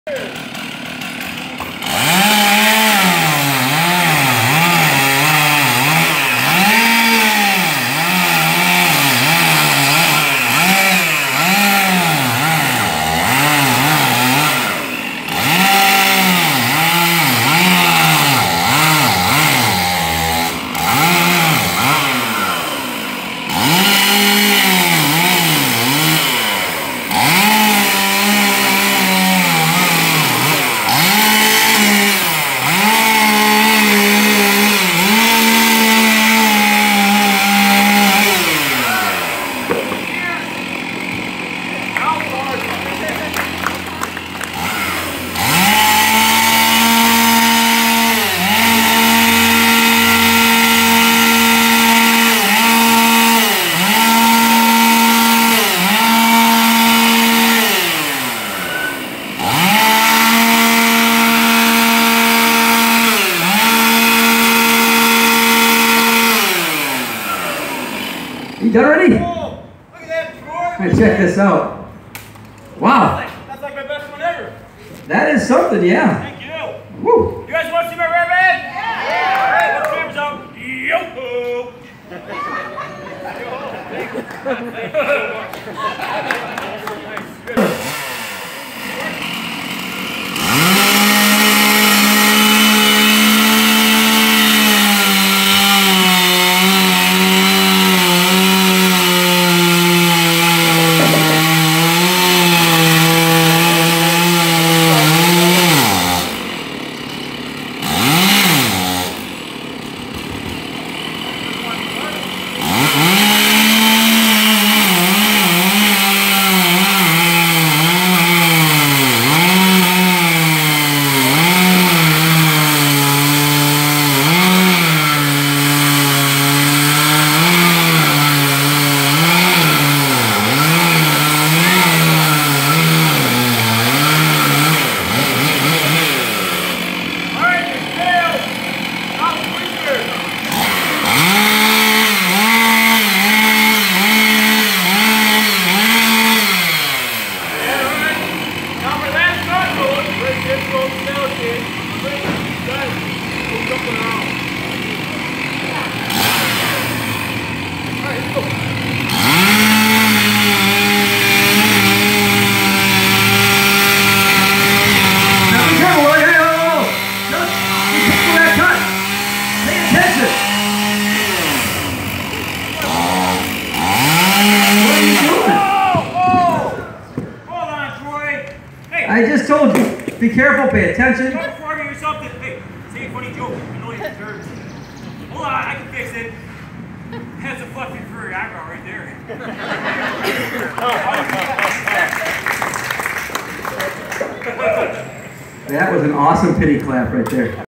You done already? Oh, look at that, Troy! Hey, check this out. Wow. That's like my best one ever. That is something, yeah. Thank you. Woo. You guys want to see my rare man? Yeah! Alright, let's cameras out. Yo-ho! I just told you, be careful, pay attention. Don't forget or something. Hey, say a funny joke. I know you deserve it. Hold on, I can fix it. That's a fluffy furry eyebrow right there. That was an awesome pity clap right there.